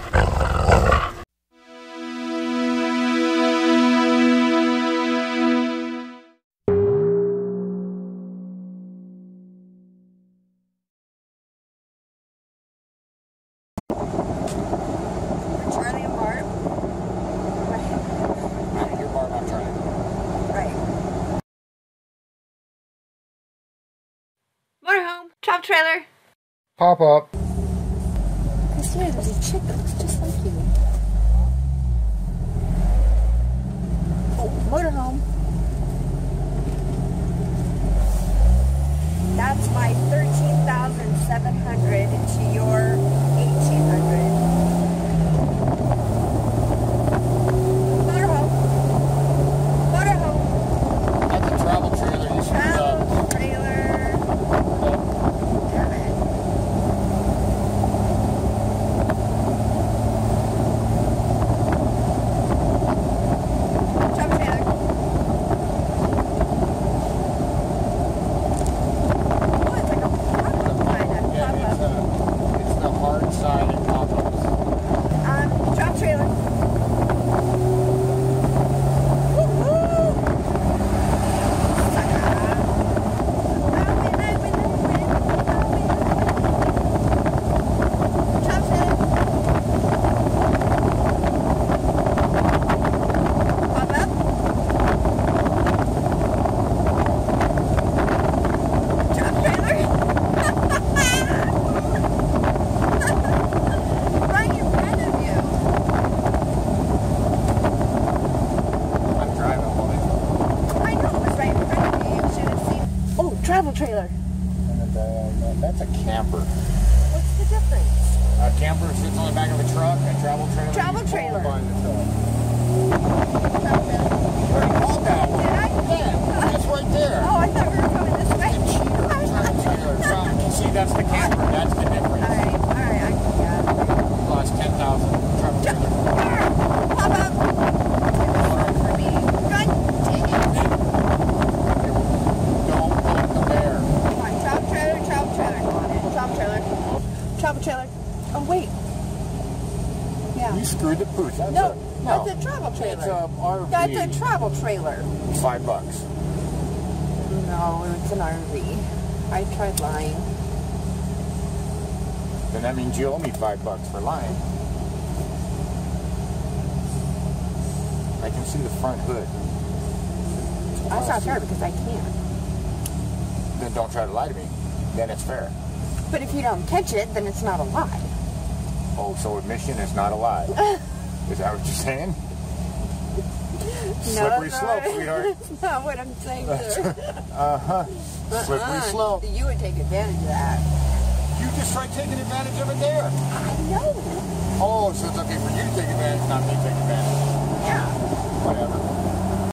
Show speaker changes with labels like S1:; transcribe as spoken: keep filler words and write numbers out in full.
S1: Motorhome, travel trailer.
S2: Pop up.
S1: I swear there's a chick that looks just like you. Oh, motorhome. That's my thirteen thousand seven hundred to your eighteen hundred. Motorhome. Motorhome.
S2: That's a travel trailer. You should
S1: Travel trailer. Damn it. Travel trailer. Oh, it's like a pop-up kind of
S2: Yeah, it's,
S1: pop-up.
S2: a, it's the hard side of pop-ups.
S1: Um, travel trailer. Woo-hoo! Sucker. I win, I win, I win, I win. Travel trailer. Pop up. Travel trailer. Right in front of you.
S2: I'm driving, woman.
S1: I know it was right in front of me. You should have seen. Oh, travel trailer.
S2: And uh, that's a camper.
S1: What's the difference?
S2: A camper sits on the back of a truck. A travel trailer.
S1: Travel
S2: you pull
S1: trailer.
S2: behind the truck.
S1: Travel trailer.
S2: You already called that one.
S1: Did I?
S2: Yeah, it's right there.
S1: Oh, I thought we were coming this way.
S2: It's a cheater. Travel trailer. Travel- See, that's the camper. That's the difference.
S1: Alright, alright, I can yeah.
S2: Lost ten thousand. Travel trailer.
S1: Pop up! It was hard for me. God dang it.
S2: Don't put the bear.
S1: Come on, travel trailer, travel trailer. Come on in. Travel trailer. Travel trailer. Oh, wait. Yeah.
S2: You screwed the pooch. That's
S1: No,
S2: a, no.
S1: that's a travel
S2: It's
S1: trailer.
S2: a R V.
S1: That's a travel trailer.
S2: Five bucks.
S1: No, it's an R V. I tried lying.
S2: Then that means you owe me five bucks for lying. I can see the front hood.
S1: That's not fair because I can't.
S2: Then don't try to lie to me. Then it's fair.
S1: But if you don't catch it, then it's not a lie.
S2: Oh, so admission is not a lie. Is that what you're saying? Slippery
S1: no,
S2: slope,
S1: no,
S2: sweetheart.
S1: That's not what I'm saying, sir.
S2: Uh-huh. Slippery
S1: Uh-uh.
S2: slope.
S1: You would take advantage of that.
S2: You just tried taking advantage of it there.
S1: I know.
S2: Oh, so it's okay for you to take advantage, not me to take advantage.
S1: Yeah.
S2: Whatever.